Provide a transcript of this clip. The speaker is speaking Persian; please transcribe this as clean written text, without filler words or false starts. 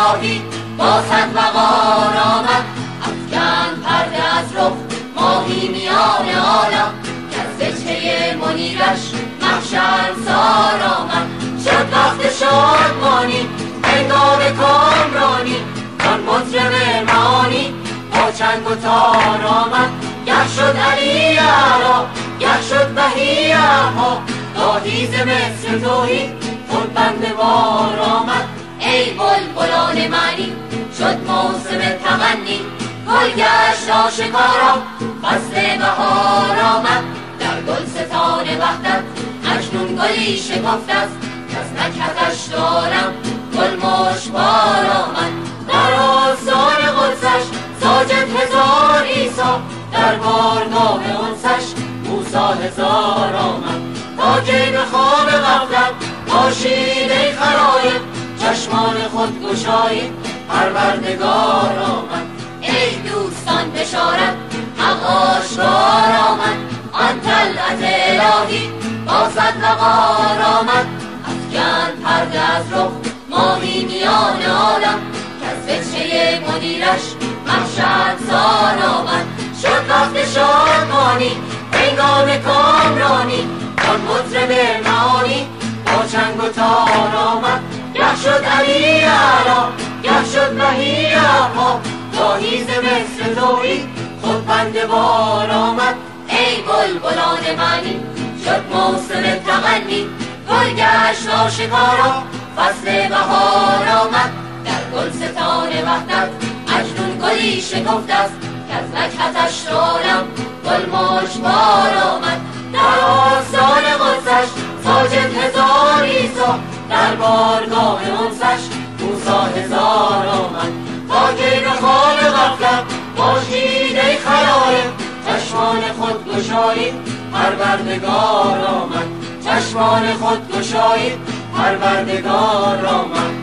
الهی با صد وقار آمد. افکند پرده از رخ ماهی میان عالم، که از وجهه منیرش محشرسار آمد. شد وقت شادمانی هنگام کامرانی، آن مطرب معانی با چنگ و تار آمد. گه شد علی اعلی گه شد بهی اعمی، گاهی ز مصر توحید خود بنده وار آمد. ای بلبلان معنی شد موسم تغنی، گل گشت آشکارا فصل بهار آمد. در گلستان وحدت اکنون گلی شکفته است، کز نکهتش دارم گل مشکبار آمد. در آستان قدسش ساجد هزار عیسی، در بارگاه انسش موسی هزار آمد. تا کی به خواب غفلت باشید ای خلایق، چشمان خود گشایید پروردگار آمد. ای دوستان بشارت حق آشکار آمد، آن طلعت الهی با صد وقار آمد. افکند پرده از رخ ماهی میان عالم، که از وجهه منیرش محشرسار آمد. شد وقت شادمانی هنگام کامرانی، آن مطرب معانی با چنگ و تار آمد. گه شد علی اعلی گه شد بهی اعمی، گاهی ز مصر توحید خود بنده وار آمد. ای بلبلان معنی شد موسم تغنی، گل گشت آشکارا فصل بهار آمد. در گلستان وحدت اکنون گلی شکفته است، کز نکهتش دارم گل مشکبار آمد. در آستان قدسش ساجد هزار عیسی، در بارگاه انسش موسی هزار آمد. تا کی به خواب غفلت باشید ای خلایق، چشمان خود گشایید پروردگار آمد. چشمان خود گشایید پروردگار آمد.